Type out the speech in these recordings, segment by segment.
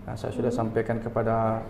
Nah, saya sudah sampaikan kepada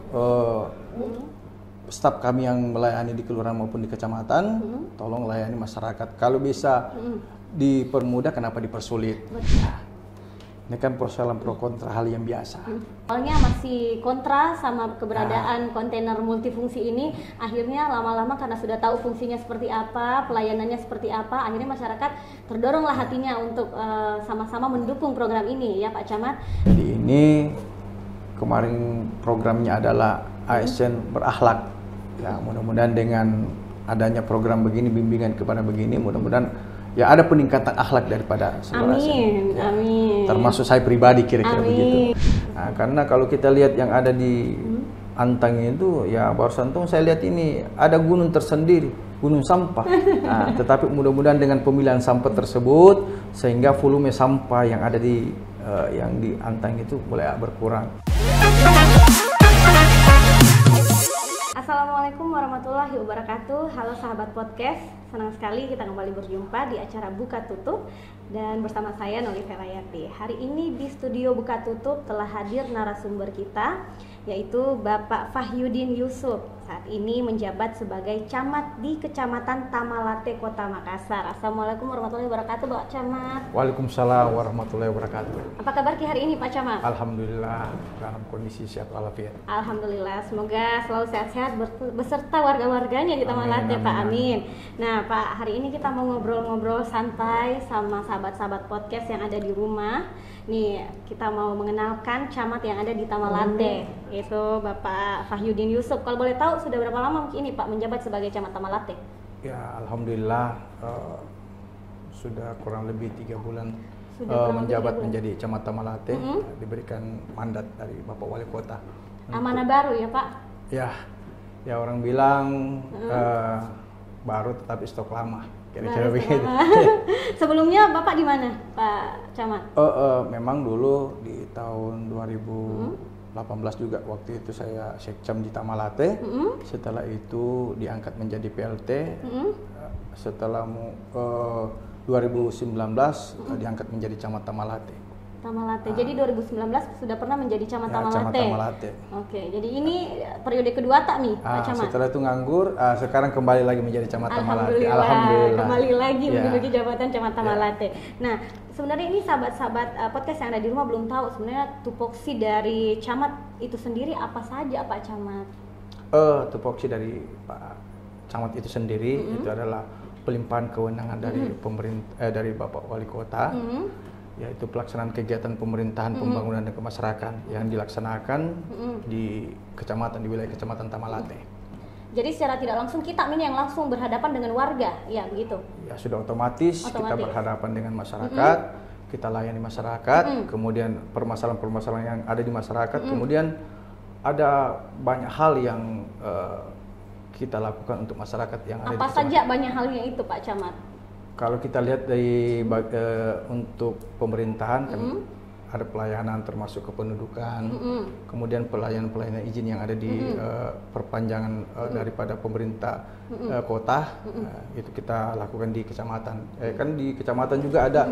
staf kami yang melayani di kelurahan maupun di kecamatan, tolong layani masyarakat. Kalau bisa dipermudah, kenapa dipersulit? Nah, ini kan persoalan pro kontra, hal yang biasa. Awalnya masih kontra sama keberadaan kontainer multifungsi ini, akhirnya lama-lama karena sudah tahu fungsinya seperti apa, pelayanannya seperti apa, akhirnya masyarakat terdoronglah hatinya untuk sama-sama mendukung program ini, ya Pak Camat. Jadi ini kemarin programnya adalah ASN berakhlak. Ya, mudah-mudahan dengan adanya program begini, bimbingan kepada begini, mudah-mudahan ya ada peningkatan akhlak daripada seluruh ASN. Amin, ya. amin. Termasuk saya pribadi kira-kira begitu. Nah, karena kalau kita lihat yang ada di Antang itu, ya barusan tuh saya lihat ini ada gunung tersendiri, gunung sampah. Nah, tetapi mudah-mudahan dengan pemilihan sampah tersebut sehingga volume sampah yang ada di Antang itu mulai berkurang. Assalamualaikum warahmatullahi wabarakatuh. Halo sahabat podcast, senang sekali kita kembali berjumpa di acara Buka Tutup dan bersama saya Noli Felayati. Hari ini di studio Buka Tutup telah hadir narasumber kita, yaitu Bapak Fahyudin Yusuf. Saat ini menjabat sebagai camat di Kecamatan Tamalate, Kota Makassar. Assalamualaikum warahmatullahi wabarakatuh, Pak Camat. Waalaikumsalam warahmatullahi wabarakatuh. Apa kabar hari ini, Pak Camat? Alhamdulillah dalam kondisi sehat walafiat. Alhamdulillah, semoga selalu sehat-sehat beserta warga-warganya di Tamalate, Pak. Amin. Nah, Pak, hari ini kita mau ngobrol-ngobrol santai sama sahabat-sahabat podcast yang ada di rumah. Nih, kita mau mengenalkan camat yang ada di Tamalate, yaitu Bapak Fahyudin Yusuf. Kalau boleh tahu, sudah berapa lama ini Pak menjabat sebagai camat Tamalate? Ya, alhamdulillah sudah kurang lebih 3 bulan menjabat menjadi camat Tamalate. Diberikan mandat dari Bapak Wali Kota. Amanah baru ya Pak? Ya orang bilang baru tetapi stok lama. Kira-kira begitu. Sebelumnya Bapak di mana, Pak Camat? Memang dulu di tahun 2018 juga, waktu itu saya sekcam di Tamalate. Setelah itu diangkat menjadi PLT. Setelah 2019 diangkat menjadi camat Tamalate. Jadi 2019 sudah pernah menjadi camat Tamalate. Camat Tamalate. Oke, jadi ini periode kedua tak nih, Pak Camat? Setelah itu nganggur, sekarang kembali lagi menjadi camat Tamalate. Alhamdulillah. Kembali lagi menduduki jabatan camat Tamalate. Nah, sebenarnya ini sahabat-sahabat podcast yang ada di rumah belum tahu sebenarnya tupoksi dari camat itu sendiri apa saja, Pak Camat? Tupoksi dari Pak Camat itu sendiri itu adalah pelimpahan kewenangan dari pemerintah, dari Bapak Wali Kota. Yaitu pelaksanaan kegiatan pemerintahan, pembangunan dan kemasyarakatan yang dilaksanakan di kecamatan, di wilayah Kecamatan Tamalate. Jadi secara tidak langsung kita ini yang langsung berhadapan dengan warga, ya begitu? Ya sudah otomatis. Kita berhadapan dengan masyarakat, kita layani masyarakat, kemudian permasalahan-permasalahan yang ada di masyarakat, kemudian ada banyak hal yang kita lakukan untuk masyarakat yang ada. Apa saja banyak halnya itu, Pak Camat? Kalau kita lihat dari untuk pemerintahan kan ada pelayanan termasuk kependudukan, kemudian pelayanan izin yang ada di perpanjangan daripada pemerintah kota, itu kita lakukan di kecamatan. Kan di kecamatan juga ada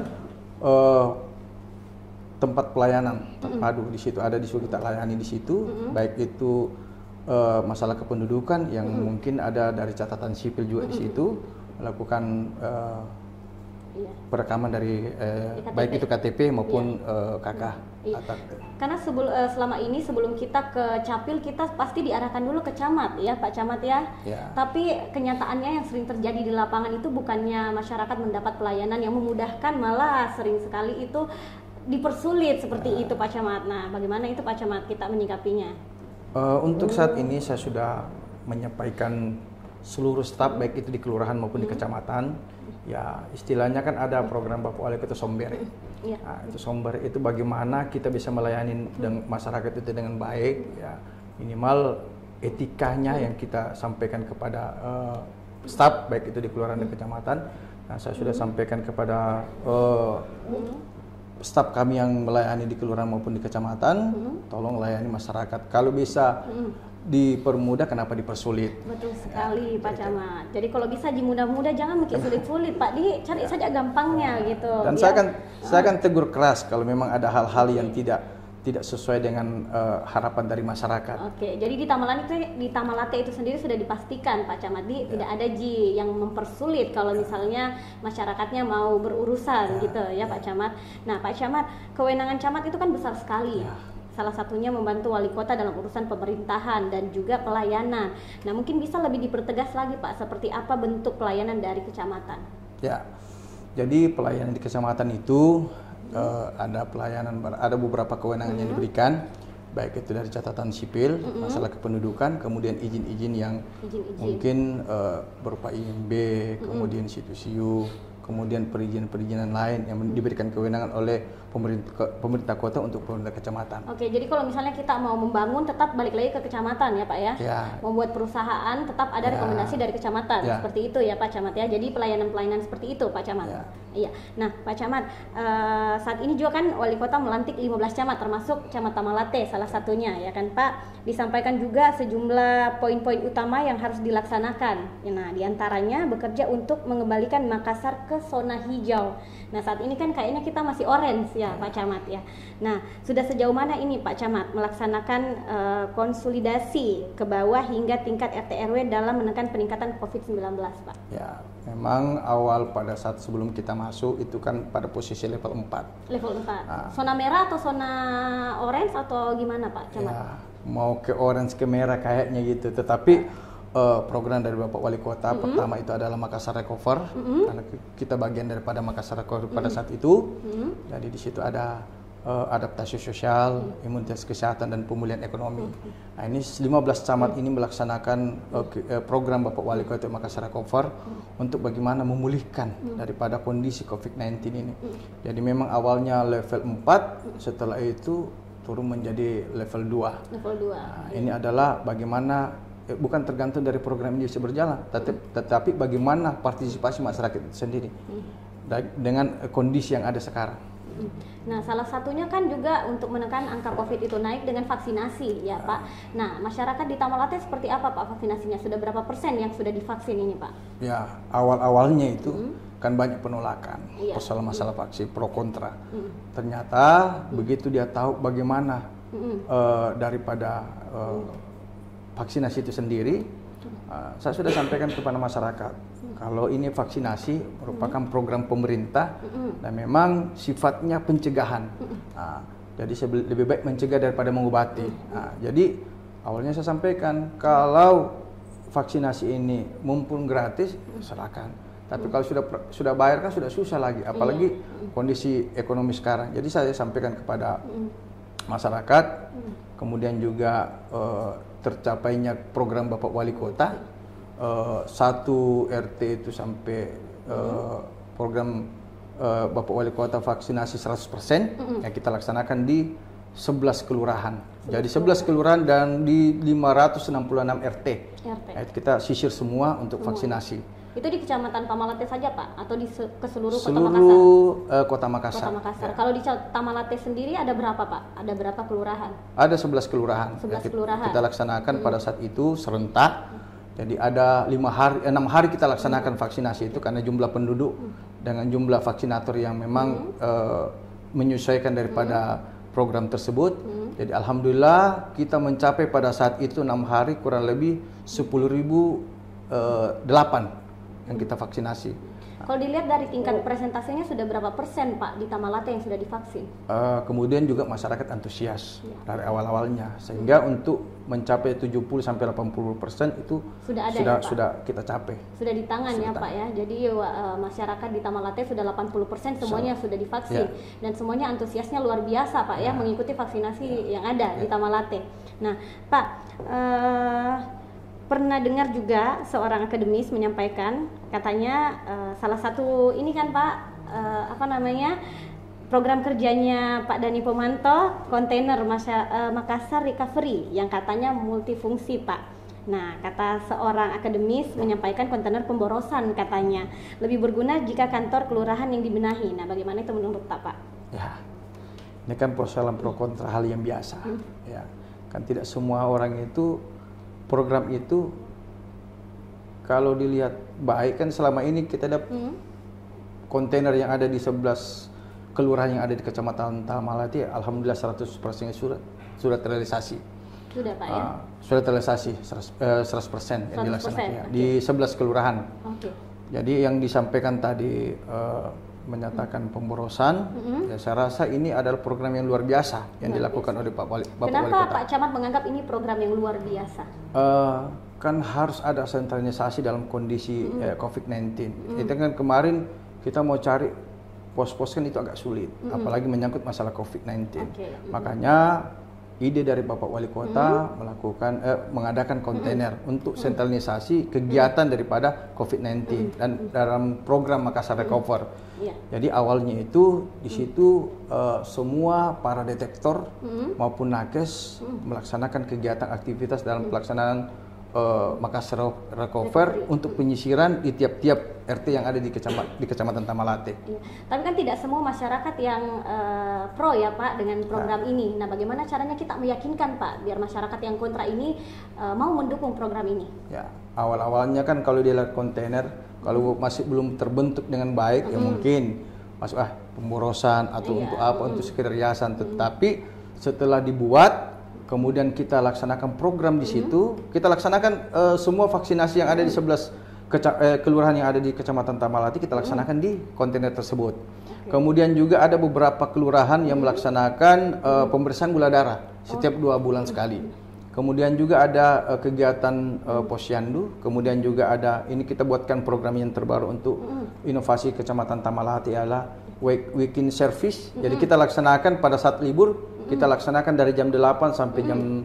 tempat pelayanan terpadu, di situ ada, di situ kita layani di situ, baik itu masalah kependudukan yang mungkin ada dari catatan sipil juga di situ. Melakukan perekaman dari baik itu KTP maupun KK. Karena selama ini sebelum kita ke Capil kita pasti diarahkan dulu ke Camat ya Pak Camat ya. Tapi kenyataannya yang sering terjadi di lapangan itu bukannya masyarakat mendapat pelayanan yang memudahkan, malah sering sekali itu dipersulit seperti itu Pak Camat. Nah, bagaimana itu Pak Camat kita menyikapinya? Untuk saat ini saya sudah menyampaikan seluruh staf baik itu di kelurahan maupun di kecamatan, ya istilahnya kan ada program Bapak Wali Kota Sombere. Nah, itu Sombere itu bagaimana kita bisa melayani masyarakat itu dengan baik, ya minimal etikanya yang kita sampaikan kepada staf baik itu di kelurahan dan kecamatan. Nah, saya sudah sampaikan kepada staf kami yang melayani di kelurahan maupun di kecamatan, tolong layani masyarakat. Kalau bisa dipermudah, kenapa dipersulit? Betul sekali Pak Camat. Jadi kalau bisa dimudah-mudah, jangan bikin sulit-sulit Pak, dicari saja gampangnya gitu. Dan saya akan tegur keras kalau memang ada hal-hal yang tidak tidak sesuai dengan harapan dari masyarakat. Oke, jadi di Tamalate itu sendiri sudah dipastikan Pak Camat, tidak ada yang mempersulit kalau misalnya masyarakatnya mau berurusan gitu ya Pak Camat. Nah Pak Camat, kewenangan camat itu kan besar sekali. Salah satunya membantu wali kota dalam urusan pemerintahan dan juga pelayanan. Nah mungkin bisa lebih dipertegas lagi Pak, seperti apa bentuk pelayanan dari kecamatan? Ya, jadi pelayanan di kecamatan itu ada beberapa kewenangan yang diberikan, baik itu dari catatan sipil, masalah kependudukan, kemudian izin-izin yang mungkin berupa IMB, kemudian situ-siu, kemudian perizinan-perizinan lain yang diberikan kewenangan oleh pemerintah kota untuk pemerintah kecamatan. Oke, jadi kalau misalnya kita mau membangun tetap balik lagi ke kecamatan ya Pak ya? Ya. Membuat perusahaan tetap ada rekomendasi dari kecamatan, seperti itu ya Pak Camat ya. Jadi pelayanan-pelayanan seperti itu Pak Camat. Iya. Nah Pak Camat, saat ini juga kan wali kota melantik 15 camat termasuk Camat Tamalate salah satunya ya kan Pak. Disampaikan juga sejumlah poin-poin utama yang harus dilaksanakan. Nah diantaranya bekerja untuk mengembalikan Makassar ke zona hijau. Nah saat ini kan kayaknya kita masih orange ya Pak Camat ya. Nah sudah sejauh mana ini Pak Camat melaksanakan konsolidasi ke bawah hingga tingkat RT RW dalam menekan peningkatan COVID-19 Pak? Ya, memang awal pada saat sebelum kita masuk itu kan pada posisi level 4. Level 4. Zona merah atau zona orange atau gimana Pak Camat? Ya, mau ke orange ke merah kayaknya gitu. Tetapi program dari Bapak Wali Kota pertama itu adalah Makassar Recover, karena kita bagian daripada Makassar Recover pada saat itu. Jadi di situ ada adaptasi sosial, imunitas kesehatan dan pemulihan ekonomi. Nah ini 15 camat ini melaksanakan program Bapak Wali Kota Makassar Recover untuk bagaimana memulihkan daripada kondisi COVID-19 ini. Jadi memang awalnya level 4, setelah itu turun menjadi level 2. Level 2. Nah, ini adalah bagaimana bukan tergantung dari program ini bisa berjalan, tetapi bagaimana partisipasi masyarakat itu sendiri dengan kondisi yang ada sekarang. Nah, salah satunya kan juga untuk menekan angka COVID itu naik dengan vaksinasi ya Pak. Nah, masyarakat di Tamalate seperti apa Pak vaksinasinya? Sudah berapa persen yang sudah divaksin ini Pak? Ya, awal-awalnya itu kan banyak penolakan, masalah vaksin, pro kontra. Ternyata begitu dia tahu bagaimana daripada vaksinasi itu sendiri, saya sudah sampaikan kepada masyarakat kalau ini vaksinasi merupakan program pemerintah dan memang sifatnya pencegahan. Jadi lebih baik mencegah daripada mengobati. Jadi awalnya saya sampaikan kalau vaksinasi ini mumpung gratis silakan. Tapi kalau sudah bayar kan sudah susah lagi, apalagi kondisi ekonomi sekarang. Jadi saya sampaikan kepada masyarakat, kemudian juga tercapainya program Bapak Wali Kota, satu RT itu sampai program Bapak Wali Kota vaksinasi 100% yang kita laksanakan di 11 kelurahan. Jadi 11 kelurahan dan di 566 RT. Kita sisir semua untuk vaksinasi. Itu di Kecamatan Tamalate saja Pak? Atau di keseluruh Kota Makassar? Kota Makassar. Kalau di Tamalate sendiri ada berapa Pak? Ada berapa kelurahan? Ada 11 kelurahan. 11 kelurahan. Kita laksanakan pada saat itu serentak. Jadi ada 6 hari kita laksanakan vaksinasi itu karena jumlah penduduk dengan jumlah vaksinator yang memang menyesuaikan daripada program tersebut. Jadi alhamdulillah kita mencapai pada saat itu 6 hari kurang lebih 10.008 yang kita vaksinasi. Kalau dilihat dari tingkat presentasinya sudah berapa persen Pak di Tamalate yang sudah divaksin? Kemudian juga masyarakat antusias dari awal-awalnya, sehingga untuk mencapai 70-80% itu sudah kita capai. Sudah di tangan ya Pak ya. Jadi masyarakat di Tamalate sudah 80% semuanya sudah divaksin dan semuanya antusiasnya luar biasa Pak ya mengikuti vaksinasi yang ada di Tamalate. Nah Pak, pernah dengar juga seorang akademis menyampaikan katanya salah satu ini kan Pak program kerjanya Pak Dani Pomanto kontainer Makassar Recovery yang katanya multifungsi Pak. Nah kata seorang akademis menyampaikan kontainer pemborosan katanya lebih berguna jika kantor kelurahan yang dibenahi. Nah bagaimana itu menurut Pak? Ya, ini kan persoalan pro kontra hal yang biasa. Ya, kan tidak semua orang itu program itu kalau dilihat baik kan selama ini kita ada kontainer yang ada di 11 kelurahan yang ada di Kecamatan Tamalate, alhamdulillah 100% sudah terrealisasi. Sudah Pak ya? Sudah terrealisasi 100% yang dilaksanakan ya, di 11 kelurahan. Oke. Jadi yang disampaikan tadi menyatakan pemborosan, ya saya rasa ini adalah program yang luar biasa yang dilakukan oleh Bapak Wali Kota. Kenapa Pak Camat menganggap ini program yang luar biasa? Kan harus ada sentralisasi dalam kondisi COVID-19. Itu kan kemarin kita mau cari pos-pos kan itu agak sulit, apalagi menyangkut masalah COVID-19. Makanya ide dari Bapak Wali Kota mengadakan kontainer untuk sentralisasi kegiatan daripada COVID-19 dan dalam program Makassar Recover. Jadi awalnya itu di situ semua para detektor maupun nakes melaksanakan kegiatan aktivitas dalam pelaksanaan Makassar Recover untuk penyisiran di tiap-tiap RT yang ada di Kecamatan Tamalate. Tapi kan tidak semua masyarakat yang pro ya Pak dengan program ini. Nah, bagaimana caranya kita meyakinkan Pak biar masyarakat yang kontra ini mau mendukung program ini? Ya, awal-awalnya kan kalau dia lihat kontainer, kalau masih belum terbentuk dengan baik, ya mungkin masuk pemborosan atau untuk apa, untuk sekedar hiasan. Tetapi setelah dibuat, kemudian kita laksanakan program di situ, kita laksanakan semua vaksinasi yang ada di 11 kelurahan yang ada di Kecamatan Tamalate, kita laksanakan di kontainer tersebut. Kemudian juga ada beberapa kelurahan yang melaksanakan pemeriksaan gula darah setiap 2 bulan sekali. Kemudian juga ada kegiatan posyandu, kemudian juga ada, ini kita buatkan program yang terbaru untuk inovasi Kecamatan Tamalate adalah weekend service. Jadi kita laksanakan pada saat libur, kita laksanakan dari jam 8 sampai jam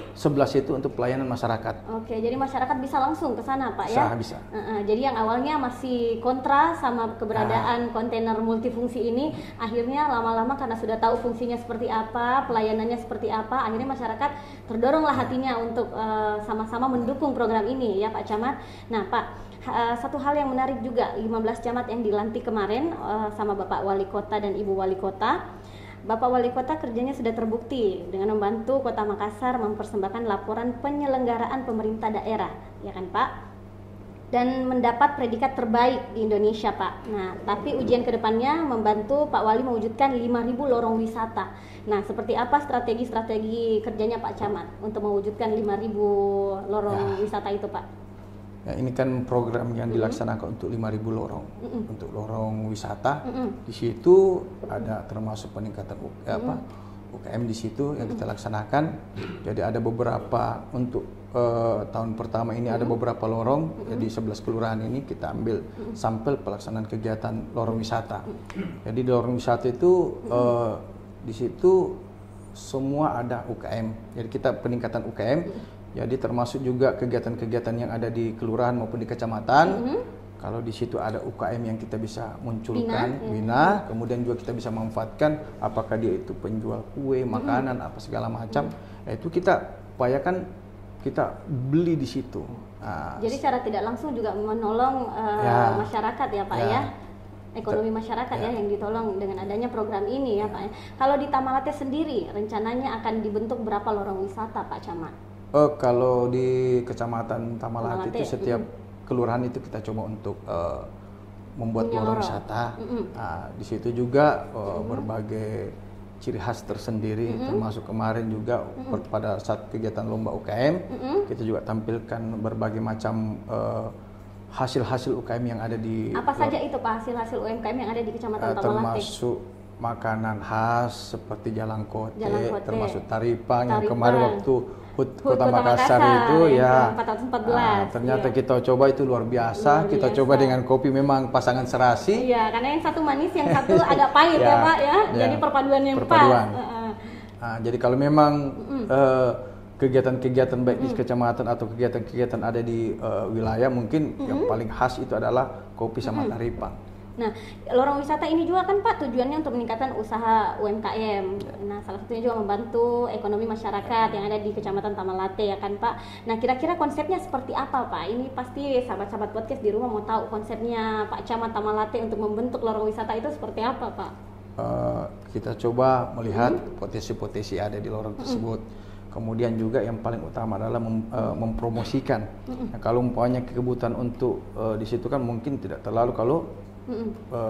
11 itu untuk pelayanan masyarakat. Oke, jadi masyarakat bisa langsung ke sana Pak ya? Bisa. Jadi yang awalnya masih kontra sama keberadaan kontainer multifungsi ini, akhirnya lama-lama karena sudah tahu fungsinya seperti apa, pelayanannya seperti apa, akhirnya masyarakat terdoronglah hatinya untuk sama-sama mendukung program ini ya Pak Camat. Nah Pak, satu hal yang menarik juga, 15 camat yang dilantik kemarin sama Bapak Wali Kota dan Ibu Wali Kota. Bapak Wali Kota kerjanya sudah terbukti dengan membantu Kota Makassar mempersembahkan laporan penyelenggaraan pemerintah daerah, ya kan Pak? Dan mendapat predikat terbaik di Indonesia Pak. Nah, tapi ujian kedepannya membantu Pak Wali mewujudkan 5.000 lorong wisata. Nah, seperti apa strategi-strategi kerjanya Pak Camat untuk mewujudkan 5.000 lorong wisata itu Pak? Ya, ini kan program yang dilaksanakan untuk 5.000 lorong, untuk lorong wisata. Di situ ada termasuk peningkatan UKM di situ yang kita laksanakan. Jadi ada beberapa untuk tahun pertama ini ada beberapa lorong. Jadi 11 kelurahan ini kita ambil sampel pelaksanaan kegiatan lorong wisata. Jadi di lorong wisata itu di situ semua ada UKM. Jadi kita peningkatan UKM. Jadi termasuk juga kegiatan-kegiatan yang ada di kelurahan maupun di kecamatan. Kalau di situ ada UKM yang kita bisa munculkan, bina, kemudian juga kita bisa manfaatkan, apakah dia itu penjual kue, makanan, apa segala macam. Itu kita upayakan kita beli di situ. Jadi secara tidak langsung juga menolong masyarakat ya Pak ya. Ekonomi masyarakat ya yang ditolong dengan adanya program ini ya Pak. Kalau di Tamalate sendiri rencananya akan dibentuk berapa lorong wisata Pak Camat? Kalau di Kecamatan Tamalate itu setiap kelurahan itu kita coba untuk membuat lorong wisata. Di situ juga berbagai ciri khas tersendiri, termasuk kemarin juga pada saat kegiatan lomba UKM, kita juga tampilkan berbagai macam hasil-hasil UKM yang ada di. Apa saja itu Pak hasil-hasil UMKM yang ada di Kecamatan Tamalate? Termasuk makanan khas seperti jalangkote, termasuk taripang yang kemarin waktu Kota Makassar itu ya 414. Ternyata kita coba itu luar biasa. Kita coba dengan kopi memang pasangan serasi. Iya, karena yang satu manis, yang satu agak pahit ya Pak ya. Jadi perpaduan yang pas. Jadi kalau memang kegiatan-kegiatan baik di kecamatan atau kegiatan-kegiatan ada di wilayah, mungkin yang paling khas itu adalah kopi sama taripang. Nah, lorong wisata ini juga kan Pak tujuannya untuk meningkatkan usaha UMKM. Nah, salah satunya juga membantu ekonomi masyarakat yang ada di Kecamatan Tamalate ya kan Pak. Nah, kira-kira konsepnya seperti apa Pak? Ini pasti sahabat-sahabat podcast di rumah mau tahu konsepnya Pak Camat Tamalate untuk membentuk lorong wisata itu seperti apa Pak? Kita coba melihat potensi-potensi ada di lorong tersebut. Kemudian juga yang paling utama adalah mempromosikan. Nah, kalau umpamanya kebutuhan untuk di situ kan mungkin tidak terlalu kalau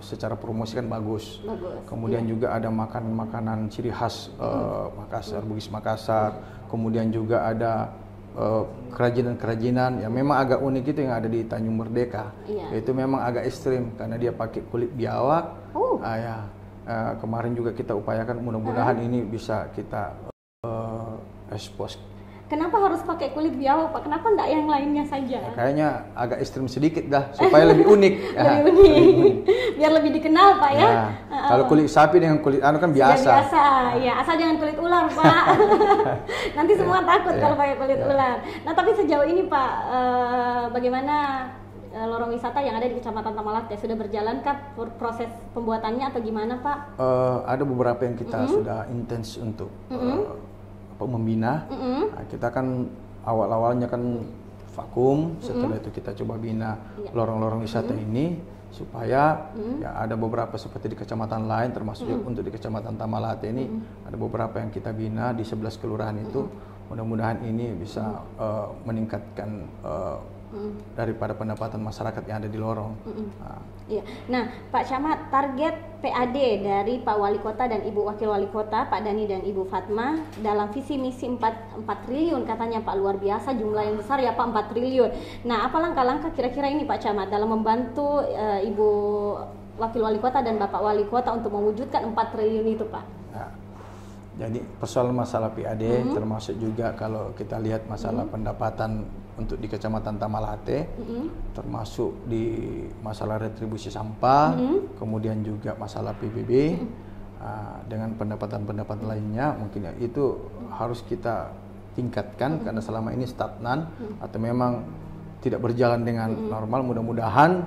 secara promosi kan bagus. Kemudian iya. juga ada makanan ciri khas Makassar, Bugis Makassar. Kemudian juga ada kerajinan-kerajinan yang memang agak unik itu yang ada di Tanjung Merdeka. Iya. Itu memang agak ekstrim karena dia pakai kulit biawak. Ya, kemarin juga kita upayakan mudah-mudahan ini bisa kita expose. Kenapa harus pakai kulit biawak, Pak? Kenapa enggak yang lainnya saja? Ya, kayaknya agak ekstrim sedikit dah supaya lebih unik. Lebih unik. Biar lebih dikenal, Pak ya. Kalau kulit sapi dengan kulit anu kan biasa. Biasa, ya asal jangan kulit ular, Pak. Nanti semua takut kalau pakai kulit ular. Nah, tapi sejauh ini, Pak, bagaimana lorong wisata yang ada di Kecamatan Tamalate sudah berjalankah proses pembuatannya atau gimana, Pak? Ada beberapa yang kita sudah intens untuk membina. Nah, kita kan awal-awalnya kan vakum, setelah itu kita coba bina lorong-lorong wisata ini supaya ya ada beberapa seperti di kecamatan lain termasuk untuk di Kecamatan Tamalate ini ada beberapa yang kita bina di 11 kelurahan itu. Mudah-mudahan ini bisa meningkatkan daripada pendapatan masyarakat yang ada di lorong. Iya. Nah, Pak Camat, target PAD dari Pak Wali Kota dan Ibu Wakil Wali Kota, Pak Dani dan Ibu Fatma dalam visi misi 4 triliun katanya, Pak, luar biasa, jumlah yang besar ya, Pak, 4 triliun. Nah, apa langkah-langkah kira-kira ini, Pak Camat, dalam membantu Ibu Wakil Wali Kota dan Bapak Wali Kota untuk mewujudkan 4 triliun itu, Pak? Nah, jadi persoalan masalah PAD termasuk juga kalau kita lihat masalah pendapatan untuk di Kecamatan Tamalate, termasuk di masalah retribusi sampah, kemudian juga masalah PBB, dengan pendapatan-pendapatan lainnya mungkin ya, itu harus kita tingkatkan karena selama ini stagnan atau memang tidak berjalan dengan normal. Mudah-mudahan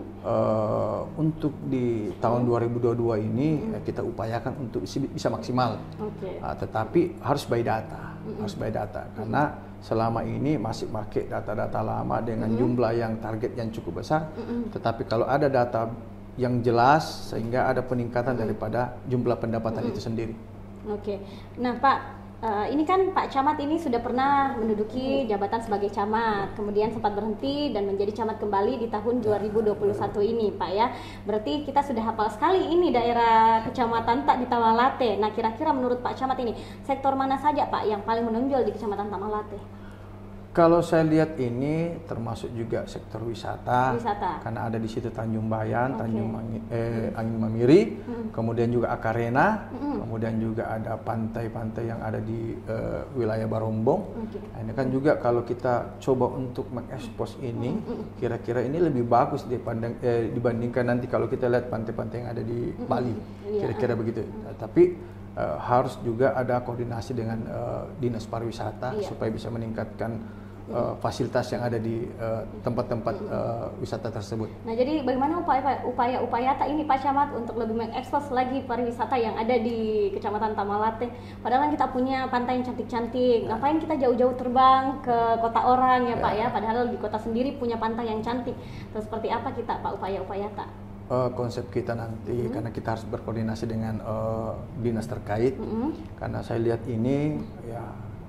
untuk di tahun 2022 ini kita upayakan untuk bisa maksimal. Tetapi harus by data, harus by data karena selama ini masih pakai data-data lama dengan jumlah yang target yang cukup besar. Tetapi kalau ada data yang jelas sehingga ada peningkatan daripada jumlah pendapatan itu sendiri. Nah, Pak, ini kan Pak Camat ini sudah pernah menduduki jabatan sebagai camat, kemudian sempat berhenti dan menjadi camat kembali di tahun 2021 ini, Pak ya. Berarti kita sudah hafal sekali ini daerah kecamatan tak di Tamalate. Nah, kira-kira menurut Pak Camat ini sektor mana saja, Pak, yang paling menonjol di Kecamatan Tamalate? Kalau saya lihat ini termasuk juga sektor wisata. Karena ada di situ Tanjung Bayan, Angin Mamiri, kemudian juga Akarena, kemudian juga ada pantai-pantai yang ada di wilayah Barombong. Nah, ini kan juga kalau kita coba untuk mengekspos ini, kira-kira ini lebih bagus dibandingkan nanti kalau kita lihat pantai-pantai yang ada di Bali, kira-kira begitu. Tapi harus juga ada koordinasi dengan Dinas Pariwisata supaya bisa meningkatkan fasilitas yang ada di tempat-tempat wisata tersebut. Nah, jadi bagaimana upaya tak ini Pak Camat untuk lebih mengekspos lagi pariwisata yang ada di Kecamatan Tamalate? Padahal kita punya pantai yang cantik-cantik. Ngapain kita jauh-jauh terbang ke kota orang ya, Pak ya? Padahal di kota sendiri punya pantai yang cantik. Terus seperti apa kita, Pak, upaya tak? Konsep kita nanti karena kita harus berkoordinasi dengan dinas terkait. Karena saya lihat ini ya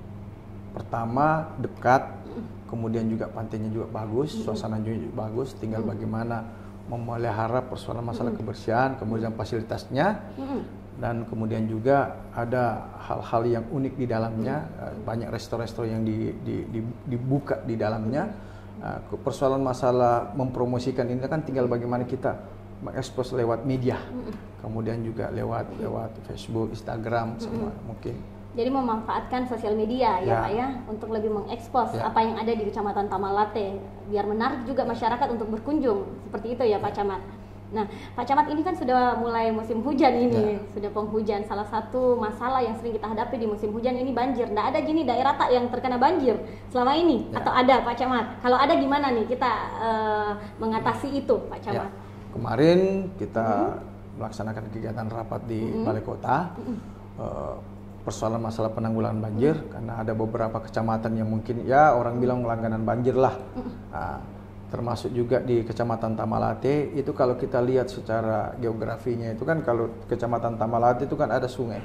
pertama dekat, kemudian juga pantainya juga bagus, suasananya juga bagus, tinggal bagaimana memelihara persoalan masalah kebersihan, kemudian fasilitasnya, dan kemudian juga ada hal-hal yang unik di dalamnya, banyak resto-resto yang dibuka di dalamnya. Persoalan masalah mempromosikan ini kan tinggal bagaimana kita mengekspos lewat media, kemudian juga lewat Facebook, Instagram, semua mungkin. Jadi memanfaatkan sosial media ya Pak ya, untuk lebih mengekspos apa yang ada di Kecamatan Tamalate, biar menarik juga masyarakat untuk berkunjung, seperti itu ya Pak Camat. Nah, Pak Camat, ini kan sudah mulai musim hujan ini, sudah penghujan. Salah satu masalah yang sering kita hadapi di musim hujan ini banjir. Nggak ada gini daerah tak yang terkena banjir selama ini, atau ada Pak Camat? Kalau ada gimana nih kita mengatasi itu Pak Camat? Kemarin kita melaksanakan kegiatan rapat di Balai Kota. Persoalan masalah penanggulangan banjir karena ada beberapa kecamatan yang mungkin ya orang bilang langganan banjir lah, termasuk juga di Kecamatan Tamalate. Itu kalau kita lihat secara geografinya itu kan kalau Kecamatan Tamalate itu kan ada sungai,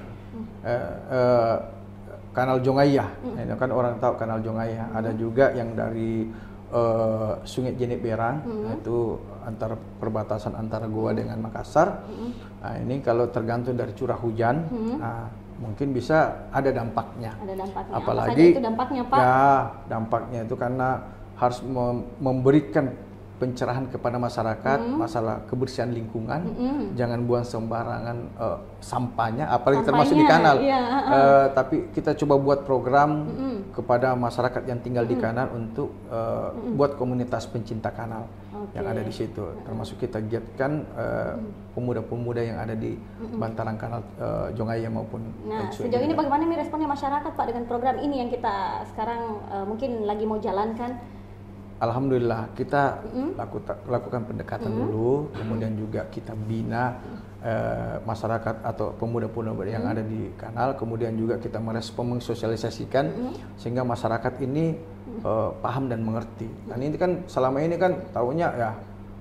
Kanal Jongayah, itu kan orang tahu Kanal Jongayah. Ada juga yang dari Sungai Jeneberang, itu perbatasan antara Goa dengan Makassar. Nah, ini kalau tergantung dari curah hujan, nah, mungkin bisa ada dampaknya. Ada dampaknya. Apalagi apa saja itu dampaknya, Pak? Ya, dampaknya itu karena harus memberikan pencerahan kepada masyarakat masalah kebersihan lingkungan, jangan buang sembarangan sampahnya, apalagi termasuk di kanal. Iya, tapi kita coba buat program kepada masyarakat yang tinggal di kanal untuk buat komunitas pencinta kanal yang ada di situ. Termasuk kita giatkan pemuda-pemuda yang ada di bantaran kanal Jongaya maupun. Nah, sejauh ini bagaimana nih responnya masyarakat, Pak, dengan program ini yang kita sekarang mungkin lagi mau jalankan? Alhamdulillah kita lakukan pendekatan dulu, kemudian juga kita bina masyarakat atau pemuda-pemuda yang ada di kanal, kemudian juga kita merespon, mensosialisasikan sehingga masyarakat ini paham dan mengerti. Dan ini kan selama ini kan taunya ya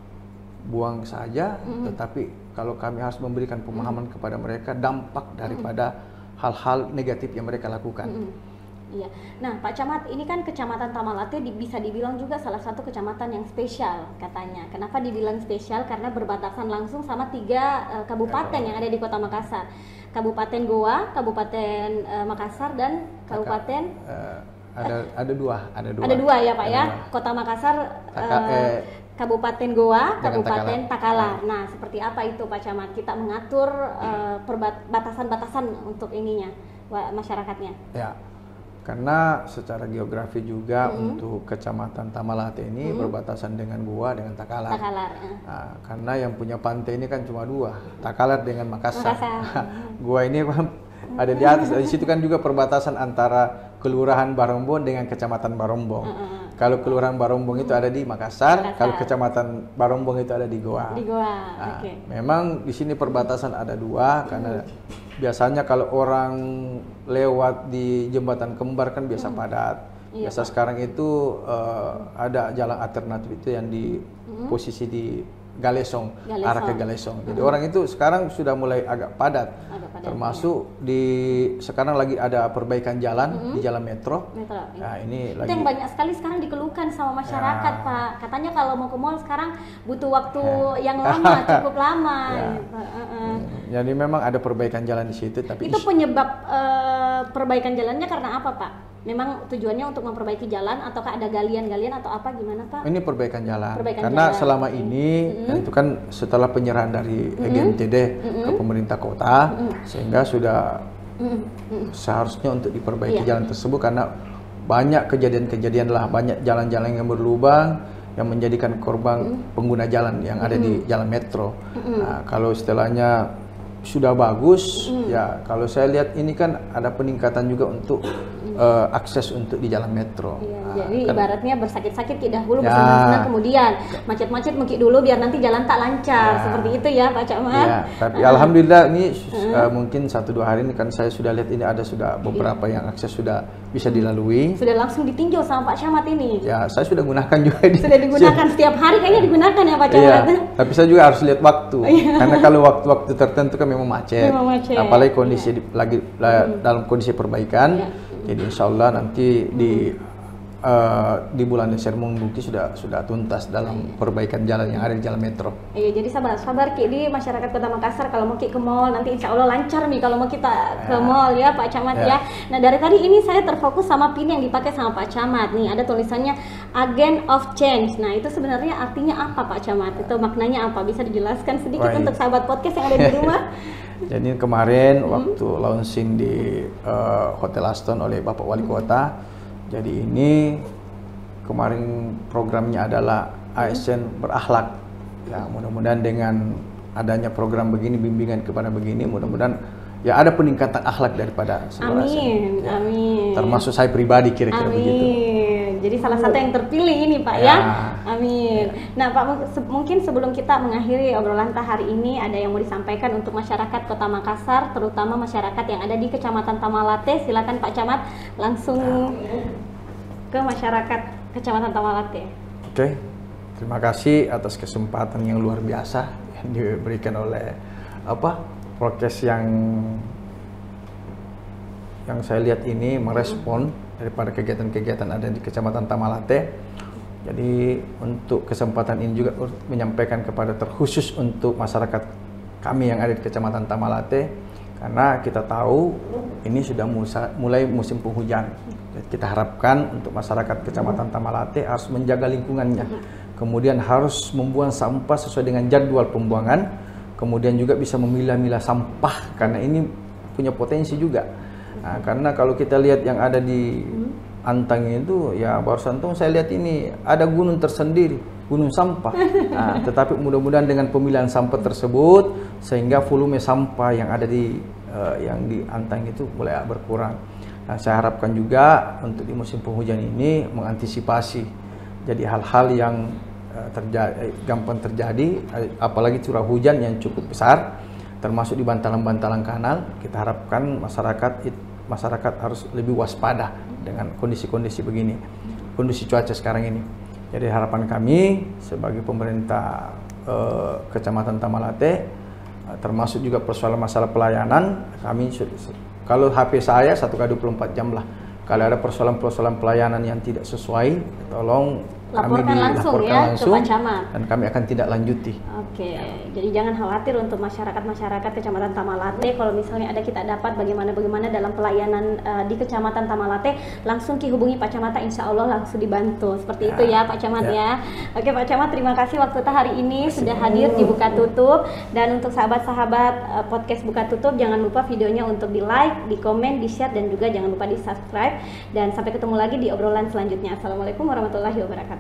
buang saja, tetapi kalau kami harus memberikan pemahaman kepada mereka dampak daripada hal-hal negatif yang mereka lakukan. Iya. Nah, Pak Camat, ini kan Kecamatan Tamalate bisa dibilang juga salah satu kecamatan yang spesial katanya. Kenapa dibilang spesial? Karena berbatasan langsung sama 3 kabupaten yang ada di Kota Makassar. Kabupaten Goa, Kabupaten Makassar, dan Kabupaten ada dua. Ada dua ya, Pak ya. Kota Makassar, Kabupaten Goa, Kabupaten Takalar. Nah, seperti apa itu, Pak Camat? Kita mengatur batasan-batasan untuk ininya, masyarakatnya. Ya. Karena secara geografi juga untuk Kecamatan Tamalate ini berbatasan dengan Goa dengan Takalar. Nah, karena yang punya pantai ini kan cuma 2, Takalar dengan Makassar. Goa ini ada di atas. Di situ kan juga perbatasan antara Kelurahan Barombong dengan Kecamatan Barombong. Kalau Kelurahan Barombong itu ada di Makassar, kalau Kecamatan Barombong itu ada di Goa. Di Goa. Nah, memang di sini perbatasan ada 2 karena biasanya kalau orang lewat di jembatan kembar kan biasa padat. Biasa sekarang itu ada jalan alternatif itu yang di posisi di Galesong, arah ke Galesong. Jadi orang itu sekarang sudah mulai agak padat. Termasuk sekarang lagi ada perbaikan jalan di jalan metro. Nah, ini itu yang banyak sekali sekarang dikeluhkan sama masyarakat, Pak. Katanya kalau mau ke mall sekarang butuh waktu yang lama, cukup lama. Jadi memang ada perbaikan jalan di situ, tapi itu penyebab perbaikan jalannya karena apa, Pak? Memang tujuannya untuk memperbaiki jalan ataukah ada galian-galian atau apa, gimana, Pak? Ini perbaikan jalan. Karena selama ini itu kan setelah penyerahan dari EGMTD ke pemerintah kota, sehingga sudah seharusnya untuk diperbaiki jalan tersebut karena banyak kejadian-kejadian lah, banyak jalan-jalan yang berlubang yang menjadikan korban pengguna jalan yang ada di jalan metro. Nah, kalau istilahnya sudah bagus, ya kalau saya lihat ini kan ada peningkatan juga untuk akses untuk di jalan metro. Jadi kan, ibaratnya bersakit-sakit dahulu, bersenang-senang kemudian macet-macet mungkin dulu biar nanti jalan tak lancar, seperti itu ya, Pak Camat. Tapi alhamdulillah ini mungkin 1-2 hari ini kan saya sudah lihat ini ada sudah beberapa yang akses sudah bisa dilalui. Sudah langsung ditinjau sama Pak Camat ini. Ya, saya sudah gunakan juga. Sudah digunakan setiap hari kayaknya digunakan ya, Pak Camat. Tapi saya juga harus lihat waktu. Karena kalau waktu-wakti tertentu kan memang macet. Apalagi kondisi lagi dalam kondisi perbaikan. Jadi insya Allah nanti di bulan Desember mungkin sudah tuntas dalam perbaikan jalan yang ada di jalan metro. Iya, jadi sabar Ki di masyarakat Kota Makassar, kalau mau Ki ke mall nanti insya Allah lancar nih kalau mau kita ke mall ya, Pak Camat ya. Nah, dari tadi ini saya terfokus sama pin yang dipakai sama Pak Camat nih, ada tulisannya Agent of Change. Nah, itu sebenarnya artinya apa, Pak Camat? Itu maknanya apa? Bisa dijelaskan sedikit untuk sahabat podcast yang ada di rumah? Jadi kemarin waktu launching di Hotel Aston oleh Bapak Wali Kota, jadi ini kemarin programnya adalah ASN berakhlak. Ya, mudah-mudahan dengan adanya program begini, bimbingan kepada begini, mudah-mudahan ya ada peningkatan akhlak daripada seluruh ASN. Ya, amin. Termasuk saya pribadi kira-kira begitu. Jadi salah satu yang terpilih ini, Pak ya. Amin. Nah, Pak, mungkin sebelum kita mengakhiri obrolan hari ini, ada yang mau disampaikan untuk masyarakat Kota Makassar, terutama masyarakat yang ada di Kecamatan Tamalate. Silakan Pak Camat langsung ke masyarakat Kecamatan Tamalate. Oke, terima kasih atas kesempatan yang luar biasa yang diberikan oleh prokes yang saya lihat ini merespon daripada kegiatan-kegiatan ada di Kecamatan Tamalate. Jadi untuk kesempatan ini juga menyampaikan kepada terkhusus untuk masyarakat kami yang ada di Kecamatan Tamalate, karena kita tahu ini sudah mulai musim penghujan. Kita harapkan untuk masyarakat Kecamatan Tamalate harus menjaga lingkungannya, kemudian harus membuang sampah sesuai dengan jadwal pembuangan, kemudian juga bisa memilah-milah sampah karena ini punya potensi juga. Nah, karena kalau kita lihat yang ada di Antang itu, ya barusan tuh saya lihat ini ada gunung tersendiri, gunung sampah. Nah, tetapi mudah-mudahan dengan pemilihan sampah tersebut sehingga volume sampah yang ada di Antang itu mulai berkurang. Nah, saya harapkan juga untuk di musim penghujan ini mengantisipasi jadi hal-hal yang gampang terjadi, apalagi curah hujan yang cukup besar, termasuk di bantalan-bantalan kanal. Kita harapkan masyarakat harus lebih waspada dengan kondisi-kondisi begini, kondisi cuaca sekarang ini. Jadi harapan kami sebagai pemerintah Kecamatan Tamalate, termasuk juga persoalan masalah pelayanan, kami kalau HP saya 1x24 jam lah. Kalau ada persoalan-persoalan pelayanan yang tidak sesuai, tolong laporkan langsung ya ke Pak Camat. Dan kami akan tidak lanjuti. Oke, jadi jangan khawatir untuk masyarakat Kecamatan Tamalate. Kalau misalnya ada kita dapat bagaimana dalam pelayanan di Kecamatan Tamalate, langsung hubungi Pak Camat, insya Allah langsung dibantu. Seperti itu ya Pak Camat ya. Oke Pak Camat, terima kasih waktu hari ini sudah hadir di Buka Tutup. Dan untuk sahabat-sahabat podcast Buka Tutup, jangan lupa videonya untuk di like, di komen, di share, dan juga jangan lupa di subscribe. Dan sampai ketemu lagi di obrolan selanjutnya. Assalamualaikum warahmatullahi wabarakatuh.